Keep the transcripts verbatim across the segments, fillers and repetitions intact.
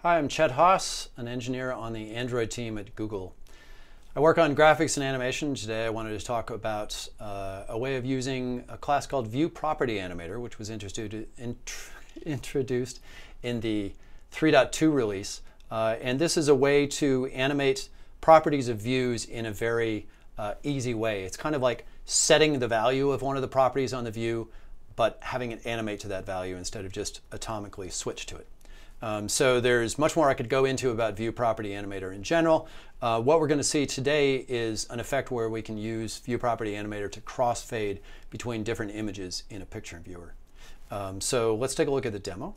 Hi, I'm Chet Haas, an engineer on the Android team at Google. I work on graphics and animation. Today I wanted to talk about uh, a way of using a class called ViewPropertyAnimator, which was introduced, int introduced in the three point two release. Uh, and this is a way to animate properties of views in a very uh, easy way. It's kind of like setting the value of one of the properties on the view, but having it animate to that value instead of just atomically switch to it. Um, so there's much more I could go into about ViewPropertyAnimator in general. Uh, what we're going to see today is an effect where we can use ViewPropertyAnimator to crossfade between different images in a picture viewer. Um, so let's take a look at the demo.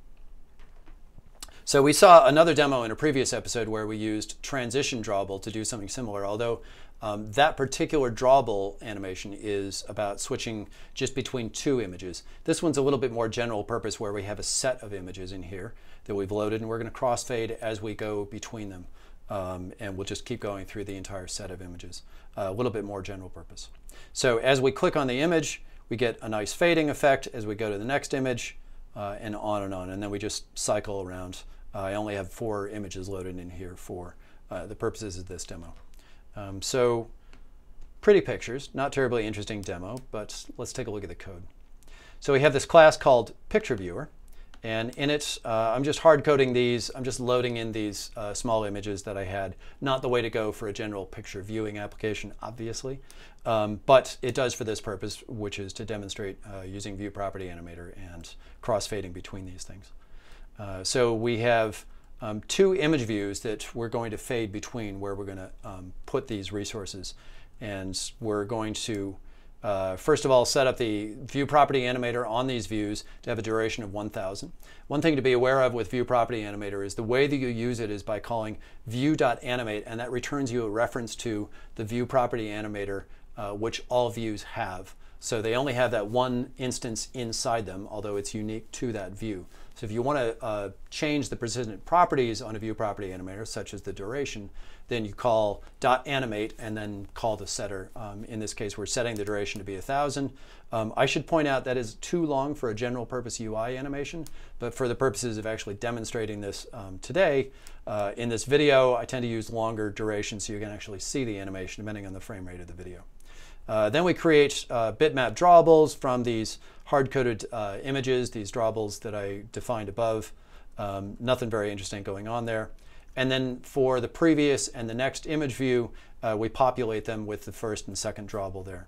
So we saw another demo in a previous episode where we used transition drawable to do something similar, although um, that particular drawable animation is about switching just between two images. This one's a little bit more general purpose where we have a set of images in here that we've loaded, and we're going to crossfade as we go between them. Um, and we'll just keep going through the entire set of images. Uh, a little bit more general purpose. So as we click on the image, we get a nice fading effect as we go to the next image, uh, and on and on. And then we just cycle around. Uh, I only have four images loaded in here for uh, the purposes of this demo. Um, so pretty pictures, not terribly interesting demo, but let's take a look at the code. So we have this class called Picture Viewer, and in it uh, I'm just hard coding these. I'm just loading in these uh, small images that I had. Not the way to go for a general picture viewing application, obviously, um, but it does for this purpose, which is to demonstrate uh, using ViewPropertyAnimator and crossfading between these things. Uh, so we have um, two image views that we're going to fade between, where we're going to um, put these resources. And we're going to, uh, first of all, set up the ViewPropertyAnimator on these views to have a duration of one thousand. One thing to be aware of with ViewPropertyAnimator is the way that you use it is by calling view.animate, and that returns you a reference to the ViewPropertyAnimator, uh, which all views have. So they only have that one instance inside them, although it's unique to that view. So if you want to uh, change the persistent properties on a ViewPropertyAnimator, such as the duration, then you call .animate and then call the setter. Um, in this case, we're setting the duration to be one thousand. Um, I should point out that is too long for a general purpose U I animation, but for the purposes of actually demonstrating this um, today, uh, in this video, I tend to use longer durations so you can actually see the animation depending on the frame rate of the video. Uh, then we create uh, Bitmap Drawables from these hard-coded uh, images, these drawables that I defined above. Um, nothing very interesting going on there. And then for the previous and the next image view, uh, we populate them with the first and second drawable there.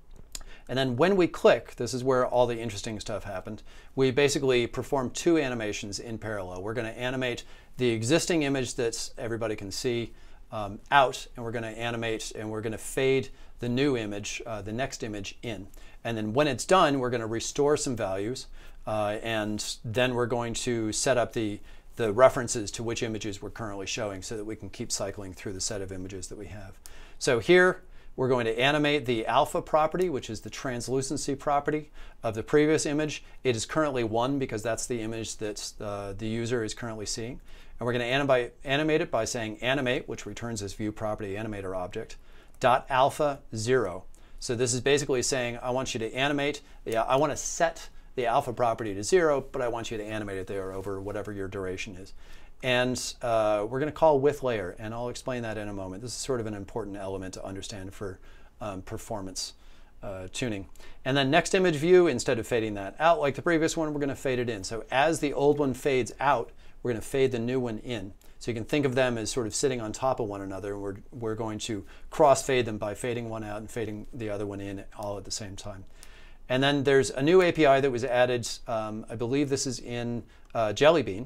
And then when we click, this is where all the interesting stuff happened, we basically perform two animations in parallel. We're going to animate the existing image that everybody can see um, out, and we're going to animate and we're going to fade the new image, uh, the next image in. And then when it's done, we're going to restore some values, uh, and then we're going to set up the, the references to which images we're currently showing so that we can keep cycling through the set of images that we have. So here, we're going to animate the alpha property, which is the translucency property of the previous image. It is currently one because that's the image that uh, the user is currently seeing. And we're going to animate, animate it by saying animate, which returns this ViewPropertyAnimator object, dot alpha zero. So this is basically saying I want you to animate, the, I want to set the alpha property to zero, but I want you to animate it there over whatever your duration is. And uh, we're going to call with layer, and I'll explain that in a moment. This is sort of an important element to understand for um, performance uh, tuning. And then next image view, instead of fading that out like the previous one, we're going to fade it in. So as the old one fades out, we're going to fade the new one in. So you can think of them as sort of sitting on top of one another, and we're, we're going to cross-fade them by fading one out and fading the other one in all at the same time. And then there's a new A P I that was added, um, I believe this is in uh, Jelly Bean,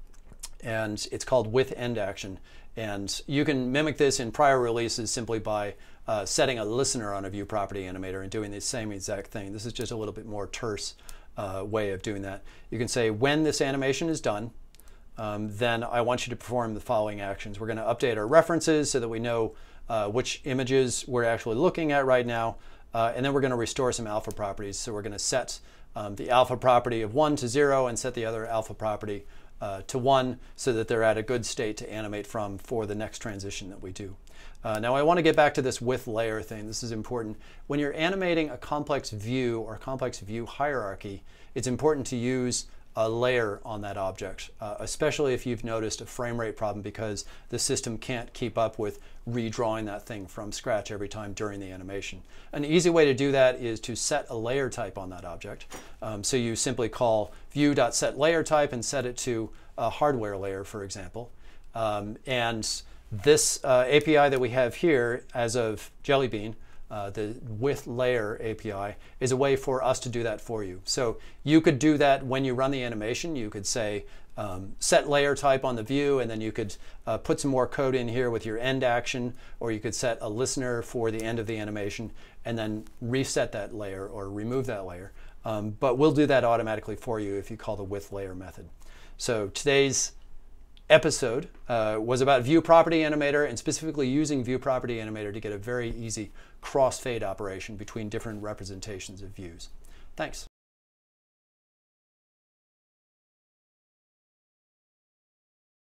and it's called with end action. And you can mimic this in prior releases simply by uh, setting a listener on a ViewPropertyAnimator and doing the same exact thing. This is just a little bit more terse uh, way of doing that. You can say when this animation is done, Um, then I want you to perform the following actions. We're going to update our references so that we know uh, which images we're actually looking at right now, uh, and then we're going to restore some alpha properties. So we're going to set um, the alpha property of one to zero and set the other alpha property uh, to one so that they're at a good state to animate from for the next transition that we do. Uh, now I want to get back to this with layer thing. This is important. When you're animating a complex view or complex view hierarchy, it's important to use a layer on that object, uh, especially if you've noticed a frame rate problem because the system can't keep up with redrawing that thing from scratch every time during the animation. An easy way to do that is to set a layer type on that object. Um, so you simply call view.setLayerType and set it to a hardware layer, for example. Um, and this uh, A P I that we have here as of Jelly Bean, Uh, the with layer A P I, is a way for us to do that for you. So you could do that when you run the animation. You could say um, set layer type on the view, and then you could uh, put some more code in here with your end action, or you could set a listener for the end of the animation and then reset that layer or remove that layer. Um, but we'll do that automatically for you if you call the with layer method. So today's episode uh, was about ViewPropertyAnimator, and specifically using ViewPropertyAnimator to get a very easy crossfade operation between different representations of views. Thanks.